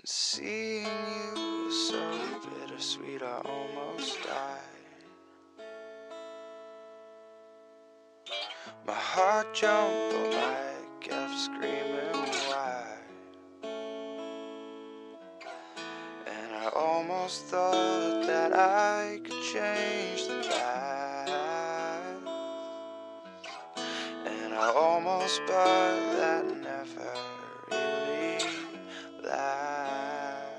Seeing you was so bittersweet, I almost died. My heart jumped, but I kept screaming why. And I almost thought that I could change the past. And I almost, but that never really lasts.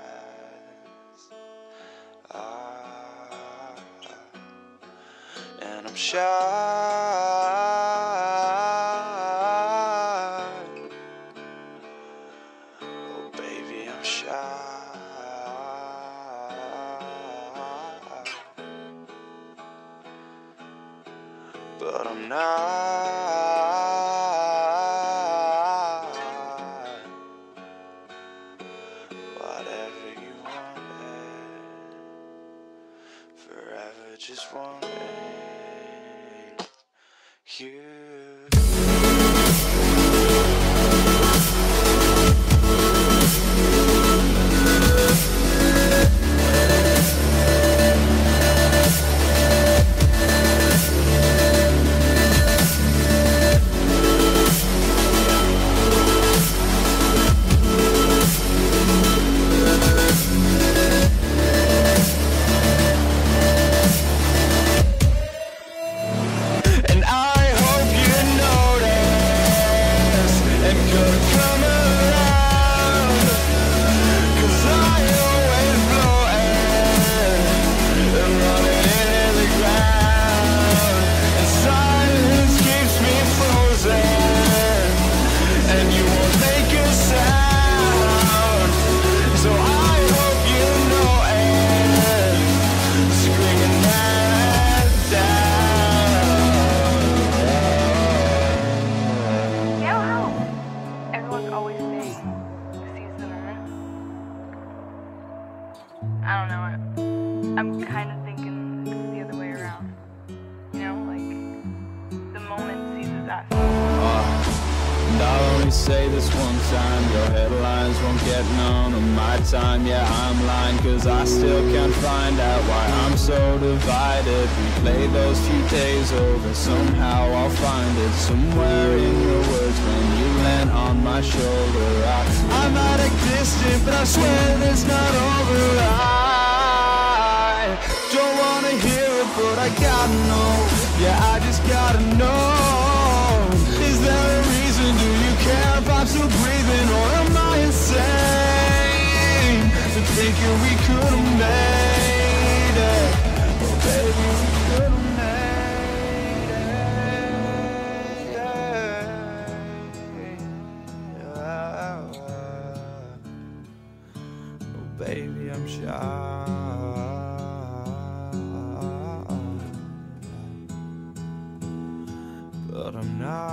And I'm shy. Oh baby, I'm shy. But I'm not. Whatever you wanted, forever just wanted you. And I hope you notice and could come around, 'cause I always blow it and run it into the ground. And silence keeps me frozen, and you won't make a sound. So I hope you know it, screaming that down. You know how everyone's always saying the season in? I don't know it. I'm kind of thinking it's the other way around. You know, like the moment seasons us. And I'll only say this one time, your headlines won't get none of my time. Yeah, I'm lying, 'cause I still can't find out why I'm so divided. Replay those few days over, somehow I'll find it somewhere in your words when you land on my shoulder. I might act distant, but I swear it's not over. I don't wanna hear it, but I gotta know. Yeah, I just gotta know. Is there a reason? Do you care if I'm still breathing, or am I insane to thinking we could have made it? Oh baby, we could have made it. Oh baby, I'm shy. But I'm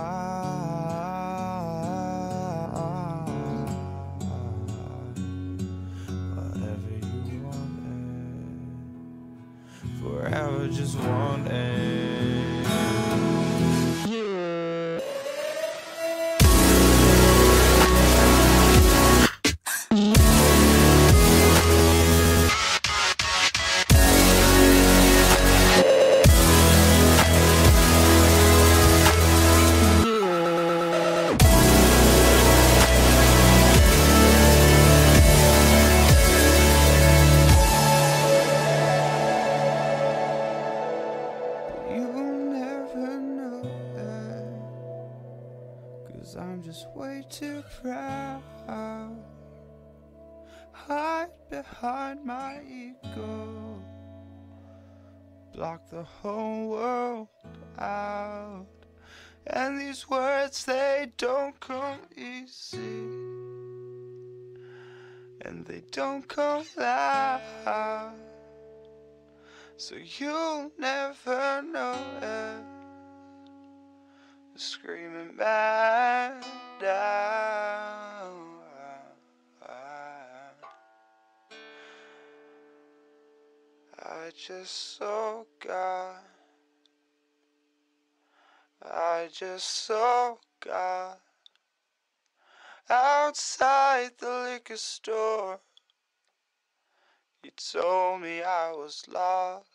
not. Whatever you wanted, forever just wanted. You'll never know it, 'cause I'm just way too proud. Hide behind my ego, block the whole world out. And these words, they don't come easy, and they don't come loud. So you'll never know it, screaming back down. I just saw God. I just saw God outside the liquor store. You told me I was lost.